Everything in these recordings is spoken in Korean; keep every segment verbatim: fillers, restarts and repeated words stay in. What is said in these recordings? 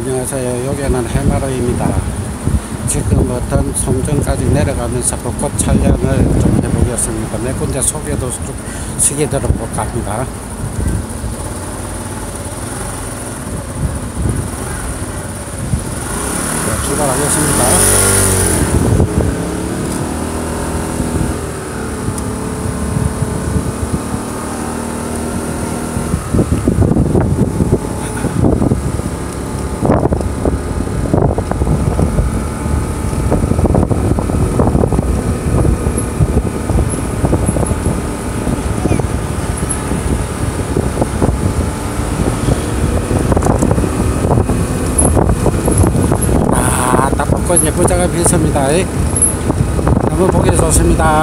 안녕하세요. 여기는 해마로입니다. 지금 어떤 송정까지 내려가면서 벚꽃 촬영을 좀 해보겠습니다. 몇 군데 소개도 쭉 시계 들어볼까 합니다. 자, 출발하겠습니다. 벚꽃 예쁘자가 피었습니다. 너무 보기 좋습니다.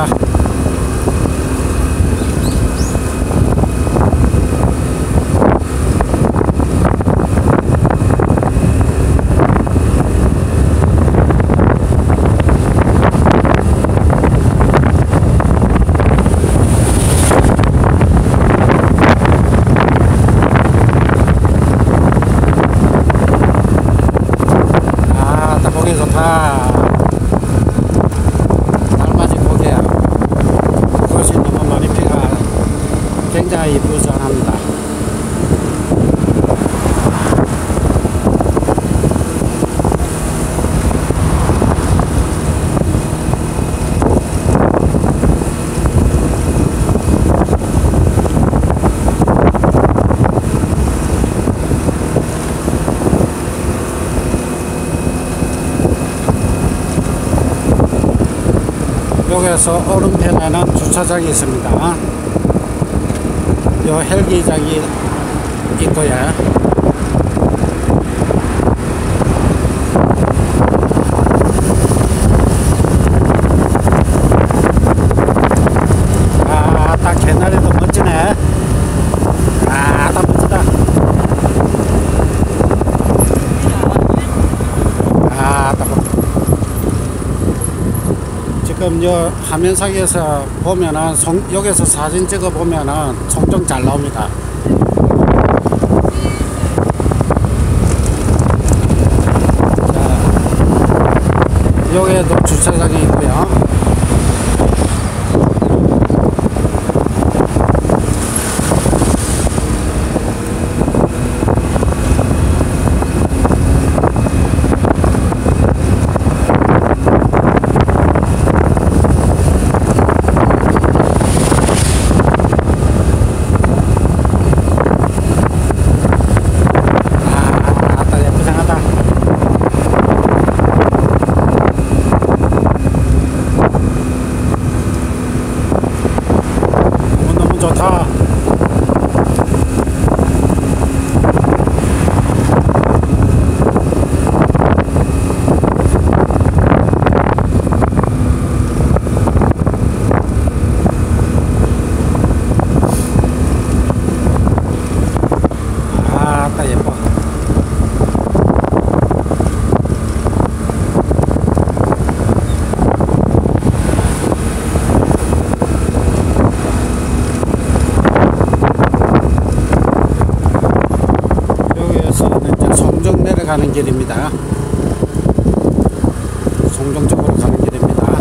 좋다. 달맞이 고개야. 꽃이 너무 많이 피가 굉장히 이쁘장합니다. 여기에서 오른편에는 주차장이 있습니다. 요 헬기장이 있고요. 아, 딱 개나리도 멋지네. 아, 딱 멋지다. 아, 딱 멋지다. 지금 요 화면상에서 보면은 송, 여기서 사진 찍어 보면은 송정 잘 나옵니다. 자, 여기에도 주차장이 있고요. 좋다. 아, 딱 예뻐. 송정 내려가는 길입니다. 송정 쪽으로 가는 길입니다.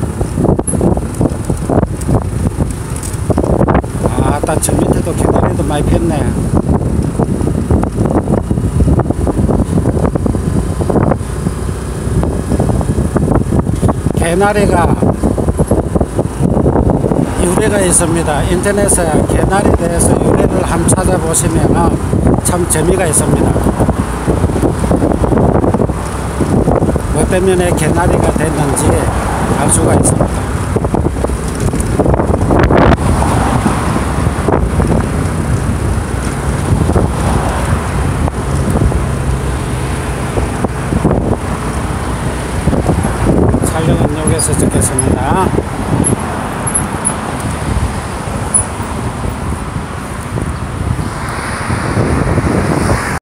아, 딱 저 밑에도 개나리도 많이 폈네. 개나리가 유래가 있습니다. 인터넷에 개나리에 대해서 유래를 한번 찾아보시면 참 재미가 있습니다. 뭐 때문에 개나리가 됐는지 알 수가 있습니다. 촬영은 여기서 찍겠습니다.